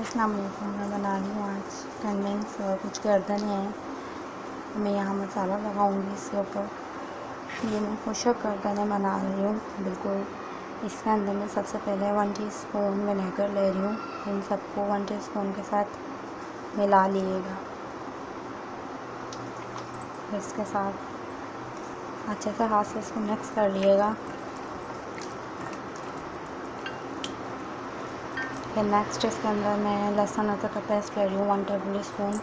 अस्सलाम वालेकुम। मैं बना रही हूँ आज कंडेंस और कुछ गर्दन है। मैं यहाँ मसाला लगाऊंगी इसके ऊपर। ये मैं खुशक गर्दनें बना रही हूँ बिल्कुल। इसके अंदर मैं सबसे पहले 1 टीस्पून विनेगर ले रही हूँ। इन सबको 1 टीस्पून के साथ मिला लीजिएगा। इसके साथ अच्छे से हाथ से इसको मिक्स कर लीजिएगा। फिर नेक्स्ट इसके अंदर मैं लहसुन अदरक का पेस्ट ले रही हूँ 1 tablespoon.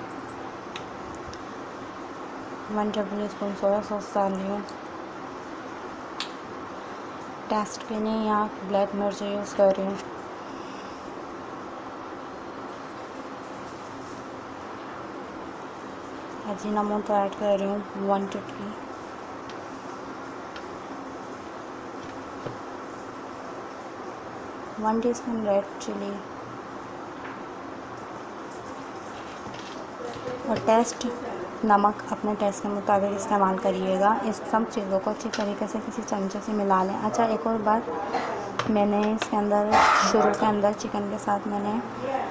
1 tablespoon soya sauce डाल रही हूँ। टेस्ट के लिए यहाँ ब्लैक मिर्च यूज़ कर रही हूँ। अजीनामोटो ऐड कर रही हूँ 1 चुटकी। वन टीस्पून रेड चिली और टेस्ट नमक अपने टेस्ट के मुताबिक इस्तेमाल करिएगा। इस सब चीज़ों को अच्छी तरीके से किसी चमचे से मिला लें। अच्छा, एक और बात, मैंने इसके अंदर शुरू के अंदर चिकन के साथ मैंने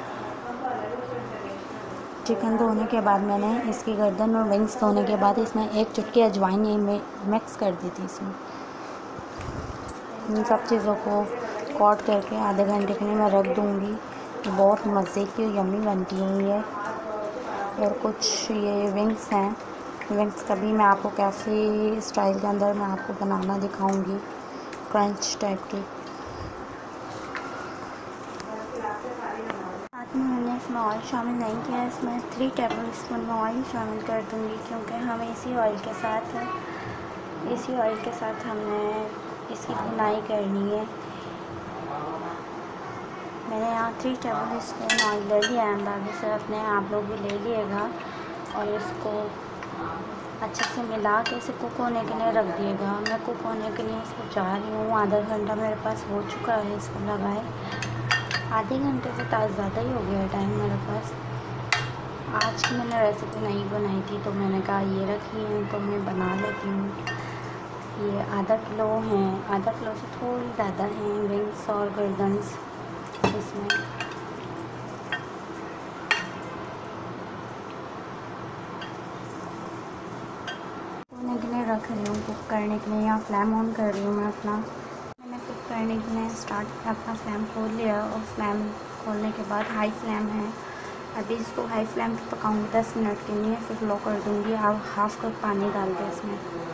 चिकन धोने के बाद मैंने इसकी गर्दन और विंग्स धोने के बाद इसमें 1 चुटकी अजवाइन मिक्स कर दी थी इसमें। इन सब चीज़ों को कॉट करके आधे घंटे के लिए मैं रख दूँगी। बहुत मज़े की और यम्मी बनती हुई है। और कुछ ये विंग्स हैं, विंग्स का भी मैं आपको कैसे स्टाइल के अंदर मैं आपको बनाना दिखाऊंगी, क्रंच टाइप की। साथ में मैंने इसमें ऑयल शामिल नहीं किया। इसमें 3 टेबल स्पून में ऑयल शामिल कर दूंगी, क्योंकि हम इसी ऑयल के साथ हमने इसकी भुनाई करनी है। मैंने यहाँ 3 टेबल स्पून ऑयल ले लिया है। अंदाजे से अपने आप लोग भी ले लिएगा और इसको अच्छे से मिला के इसे कुक होने के लिए रख दिएगा। मैं कुक होने के लिए इसको चाह रही हूँ। आधा घंटा मेरे पास हो चुका है इसको लगाए। आधे घंटे से ज़्यादा ही हो गया है टाइम मेरे पास। आज की मैंने रेसिपी नहीं बनाई थी तो मैंने कहा ये रखी है तो मैं बना लेती हूँ। ये आधा किलो हैं, आधा किलो से थोड़ी ज़्यादा हैं विंग्स और गर्दन्स इसमें। के लिए रख रही हूँ कुक करने के लिए। यहाँ फ्लेम ऑन कर रही हूँ मैं अपना। मैंने कुक करने के लिए अपना फ्लेम खोल लिया और फ्लेम खोलने के बाद हाई फ्लेम है। अभी इसको हाई फ्लेम पे पकाऊंगी 10 मिनट के लिए, फिर लो कर दूँगी। अब हाफ कप पानी डाल दें इसमें।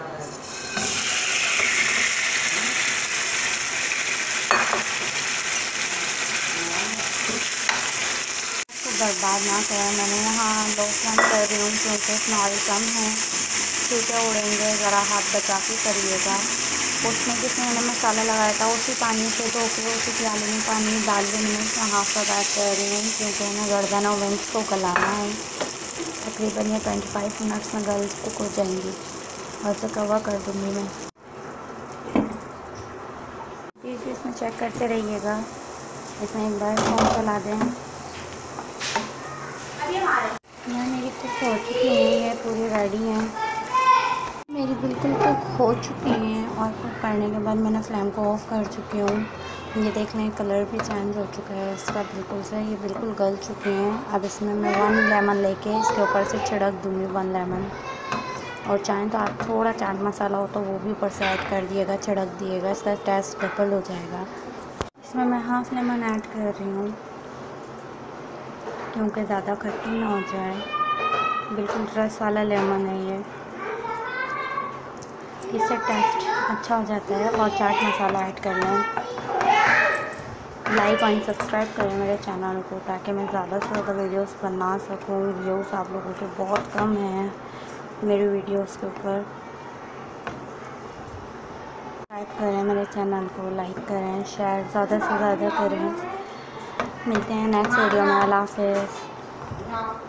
इसको बर्बाद ना करें। मैंने यहाँ लो फ्लेम कर रही हूँ क्योंकि इसमें ऑयल कम है। छींटे उड़ेंगे, ज़रा हाथ बचा के करिएगा। उसमें जिसमें मैंने मसाला लगाया था उसी पानी से धो के उसी प्याले में पानी डाल के मैंने इसमें हाफ कप ऐड कर रही हूँ, क्योंकि उन्हें गर्दन और विंग्स को गलाना है। तकरीबन ये 25 मिनट्स में गल कुक हो जाएंगी और इसे कवर कर दूँगी मैं। प्लीज़ इसमें चेक करते रहिएगा। इसमें एक बार फोन चला दें। यहाँ मेरी कुक हो चुकी हैं, ये पूरी रेडी हैं, मेरी बिल्कुल कुक हो चुकी हैं। और कुक करने के बाद मैंने फ्लेम को ऑफ़ कर चुकी हूँ। ये देख लें, कलर भी चेंज हो चुका है इसका बिल्कुल से। ये बिल्कुल गल चुके हैं। अब इसमें मैं 1 लेमन लेके इसके ऊपर से छिड़क दूँगी, 1 लेमन। और चाहें तो आप थोड़ा चाट मसाला हो तो वो भी ऊपर से ऐड कर दिएगा, छिड़क दिएगा, इसका टेस्ट डबल हो जाएगा। इसमें मैं हाफ लेमन ऐड कर रही हूँ क्योंकि ज़्यादा खट्टी ना हो जाए। बिल्कुल रस वाला लेमन है ये, इससे टेस्ट अच्छा हो जाता है। और चाट मसाला ऐड कर लें। लाइक और सब्सक्राइब करें मेरे चैनल को, ताकि मैं ज़्यादा से ज़्यादा वीडियोस बना सकूँ। व्यूज़ आप लोगों के बहुत कम हैं मेरी वीडियोस के ऊपर। सब्सक्राइब करें मेरे चैनल को, लाइक करें, शेयर ज़्यादा से ज़्यादा करें। मिलते हैं नेक्स्ट वीडियो में। अल्लाह हाफ़िज़।